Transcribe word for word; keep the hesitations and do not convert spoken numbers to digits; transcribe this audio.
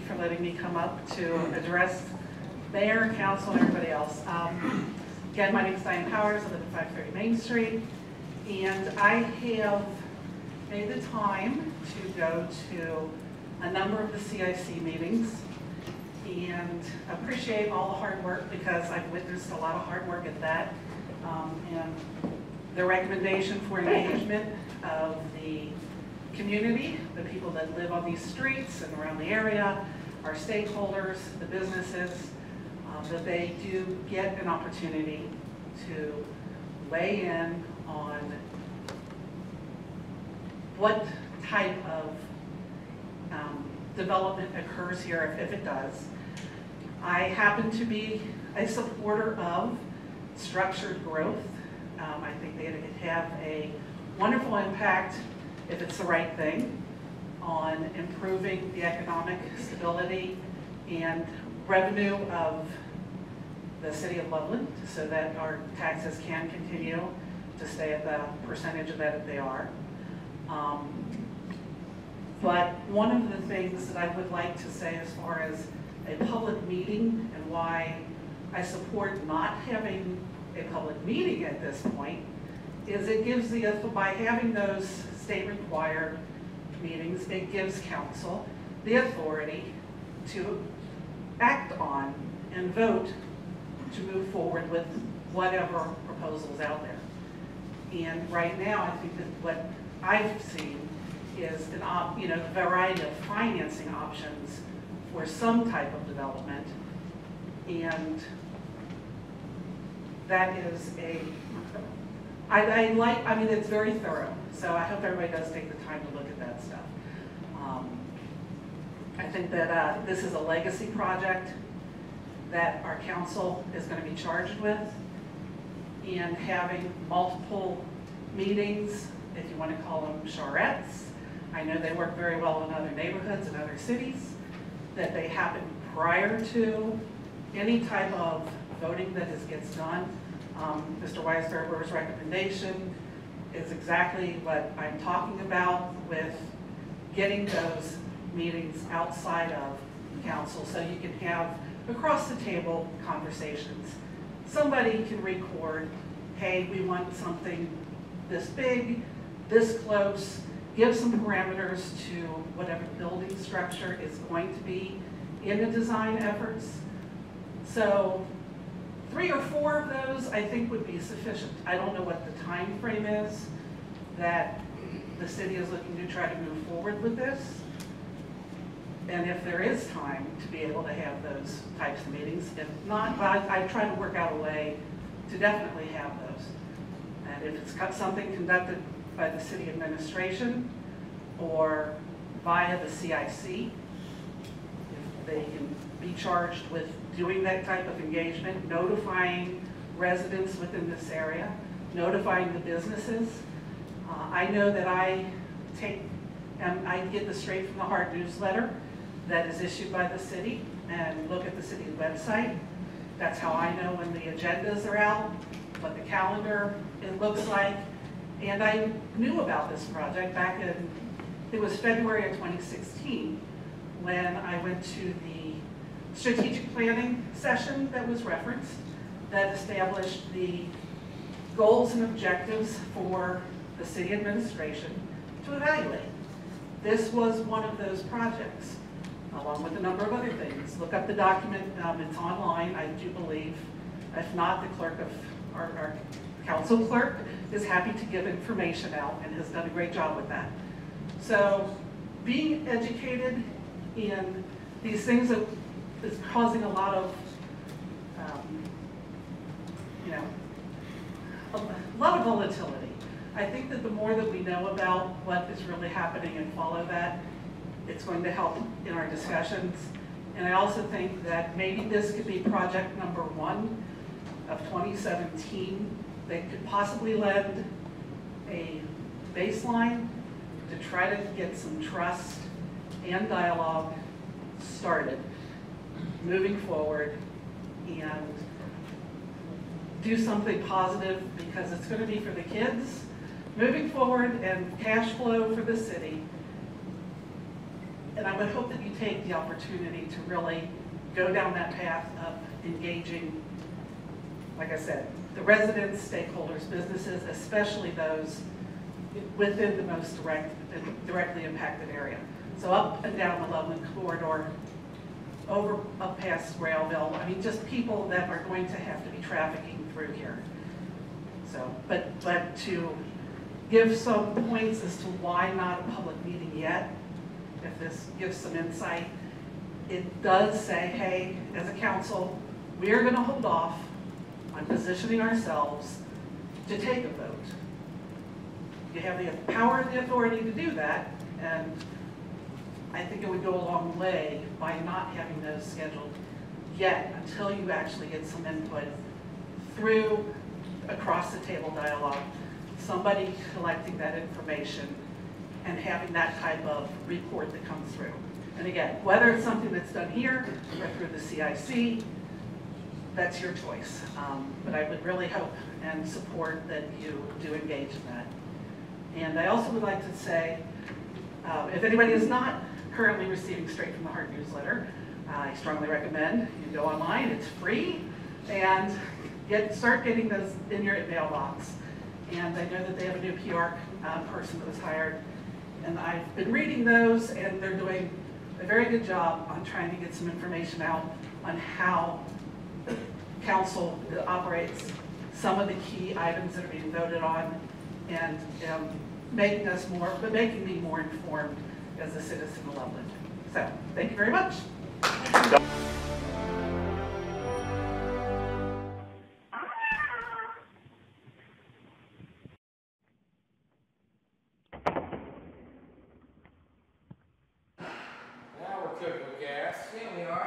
for letting me come up to address mayor, council, and everybody else. Um, again, my name is Diane Powers. I live at five thirty Main Street, and I have made the time to go to a number of the C I C meetings and appreciate all the hard work, because I've witnessed a lot of hard work at that. Um, and the recommendation for engagement of the community, the people that live on these streets and around the area, our stakeholders, the businesses, um, that they do get an opportunity to weigh in on what type of um, development occurs here, if, if it does. I happen to be a supporter of structured growth. Um, I think that it could have a wonderful impact, if it's the right thing, on improving the economic stability and revenue of the city of Loveland, so that our taxes can continue to stay at the percentage of that they are. Um, but one of the things that I would like to say as far as a public meeting and why I support not having a public meeting at this point is it gives the, by having those state required meetings, it gives council the authority to act on and vote to move forward with whatever proposals out there. And right now, I think that what I've seen is an op, you know, a variety of financing options for some type of development, and that is a, I, I like, I mean, it's very thorough, so I hope everybody does take the time to look at that stuff. Um, I think that uh, this is a legacy project that our council is going to be charged with, and having multiple meetings, if you want to call them charrettes. I know they work very well in other neighborhoods and other cities, that they happen prior to any type of voting that is, gets done. Um, Mister Weisgerber's recommendation is exactly what I'm talking about, with getting those meetings outside of council, so you can have across the table conversations. Somebody can record, hey, we want something this big, this close, give some parameters to whatever building structure is going to be in the design efforts. So three or four of those I think would be sufficient. I don't know what the time frame is that the city is looking to try to move forward with this, and if there is time to be able to have those types of meetings. If not, I, I try to work out a way to definitely have those. And if it's something conducted by the city administration or via the C I C, if they can be charged with doing that type of engagement, notifying residents within this area, notifying the businesses. Uh, I know that I take, and I get the Straight from the Heart newsletter that is issued by the city, and look at the city's website. That's how I know when the agendas are out, what the calendar it looks like. And I knew about this project back in, it was February of twenty sixteen, when I went to the strategic planning session that was referenced, that established the goals and objectives for the city administration to evaluate. This was one of those projects, along with a number of other things. Look up the document, um, it's online, I do believe. If not, the clerk of, our, our council clerk is happy to give information out and has done a great job with that. So being educated in these things that is causing a lot of, um, you know, a, a lot of volatility. I think that the more that we know about what is really happening and follow that, it's going to help in our discussions. And I also think that maybe this could be project number one of twenty seventeen that could possibly lend a baseline to try to get some trust and dialogue started moving forward, and do something positive, because it's going to be for the kids moving forward and cash flow for the city. and I would hope that you take the opportunity to really go down that path of engaging, like I said, the residents, stakeholders, businesses, especially those within the most direct, directly impacted area. So up and down the Loveland corridor, over up past Railville. I mean, just people that are going to have to be trafficking through here. So, but but to give some points as to why not a public meeting yet, if this gives some insight, it does say, hey, as a council, we are going to hold off on positioning ourselves to take a vote. You have the power and the authority to do that, and I think it would go a long way by not having those scheduled yet until you actually get some input through across the table dialogue, somebody collecting that information and having that type of report that comes through. And again, whether it's something that's done here or through the C I C, that's your choice. Um, but I would really hope and support that you do engage in that. And I also would like to say, uh, if anybody is not currently receiving Straight from the Heart newsletter, I strongly recommend you go online. It's free, and get start getting those in your mailbox. And I know that they have a new P R uh, person that was hired, and I've been reading those, and they're doing a very good job on trying to get some information out on how council operates, some of the key items that are being voted on, and um, making us more, but making me more informed as a citizen of Loveland. So, thank you very much. Now we're cooking with gas. Yeah, we are.